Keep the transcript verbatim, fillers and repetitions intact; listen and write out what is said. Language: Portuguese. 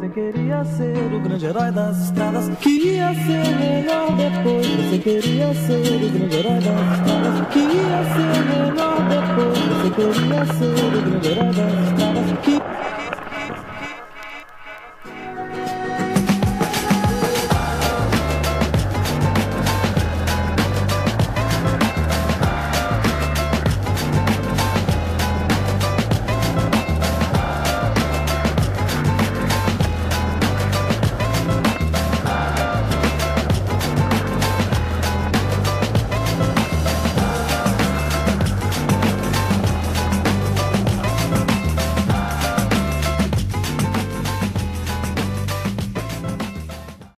Você queria ser o grande herói das estradas, que ia ser melhor depois. Você queria ser o grande herói das estradas, que ia ser melhor depois. Você queria ser o grande herói das estradas, que